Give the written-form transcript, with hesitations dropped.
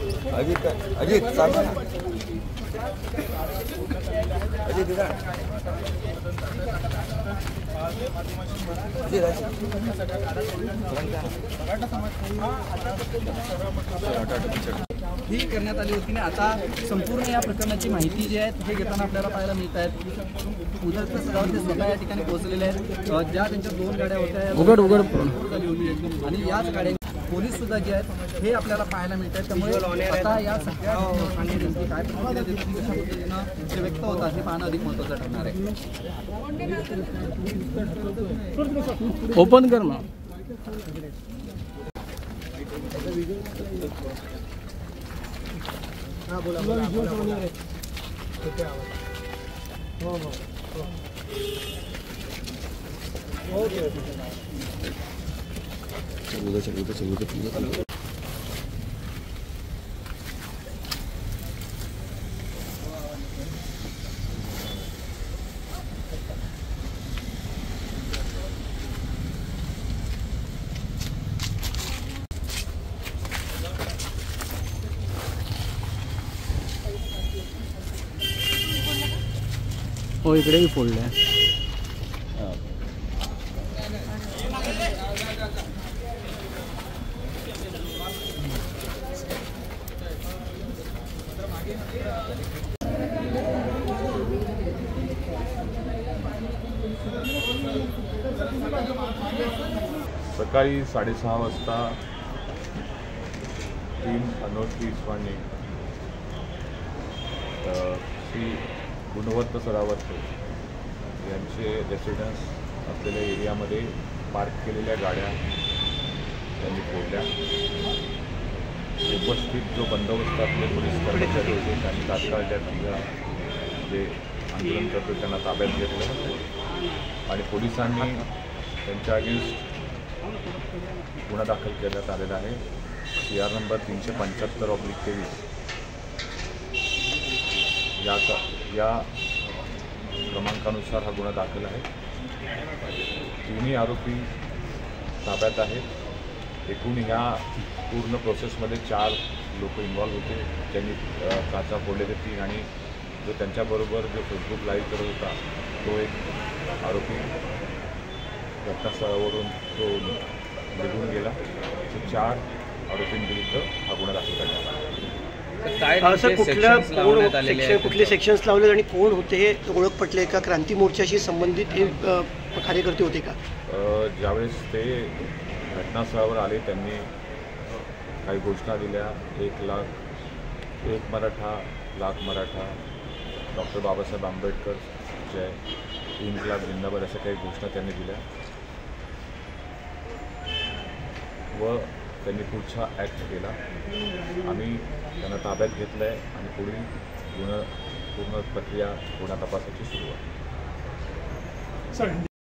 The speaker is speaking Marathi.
अजित अजित सांगा ना. अजित इधर. ही करण्यात आली होती. आता संपूर्ण या प्रकरणाची माहिती जी आहे हे घेताना आपल्याला पाहायला मिळत आहेत. उदरचं सराव ते स्वतः या ठिकाणी पोहोचलेले आहेत. ज्या त्यांच्या 2 गाड्या होत्या उघड झाली होती आणि याच गाड्या पोलीस सुद्धा जे आहेत हे आपल्याला पाहायला मिळत आहेत. त्यामुळे आता या सगळ्या काय प्रतिक्रिया देतील, कशा पद्धतीनं ते व्यक्त होतात हे पाहणं अधिक महत्त्वाचं ठरणार आहे. ओपन कर ना. हाँ बोला हो चल. हो इकडे भी फोडले. सकाळी 6:30 वाजता 3 अनोळखी इसमांनी श्री गुणवंत सरावरकर यांचे रेसिडेन्स असलेल्या एरियामध्ये पार्क केलेल्या गाड्या त्यांनी फोडल्या. उपस्थित जो बंदोबस्तातले पोलीस कर्मचारी होते त्यांनी तात्काळ त्या तिघा जे आंदोलन करतो त्यांना ताब्यात घेतलं आणि पोलिसांनी त्यांच्या अगेन्स्ट गुन्हा दाखल करण्यात आलेला आहे. CR नंबर 375/23 या क्रमांकानुसार हा गुन्हा दाखल आहे. तिन्ही आरोपी ताब्यात आहेत. एकूण ह्या पूर्ण प्रोसेसमध्ये 4 लोक इन्व्हॉल्व होते. त्यांनी काचा फोडलेले 3 आणि जो त्यांच्याबरोबर जो फेसबुक लाईव्ह करत होता तो एक आरोपी घटनास्थळावरून तो निघून गेला. 4 आरोपींविरुद्ध हा गुन्हा दाखल करण्यात आला. कुठले सेक्शन्स लावले आणि कोण होते हे ओळख पटले का? क्रांती मोर्चाशी संबंधित हे कार्यकर्ते होते का? ज्यावेळेस ते घटनास्थळावर आले त्यांनी काही घोषणा दिल्या. 1 लाख 1 मराठा, लाख मराठा, डॉक्टर बाबासाहेब आंबेडकर जय, इन्कलाब जिंदाबाद अशा काही घोषणा त्यांनी दिल्या व त्यांनी पुढचा ॲक्ट केला. आम्ही त्यांना ताब्यात घेतलं आहे आणि पुढील पूर्ण प्रक्रिया गुन्हा तपासाची सुरू आहे.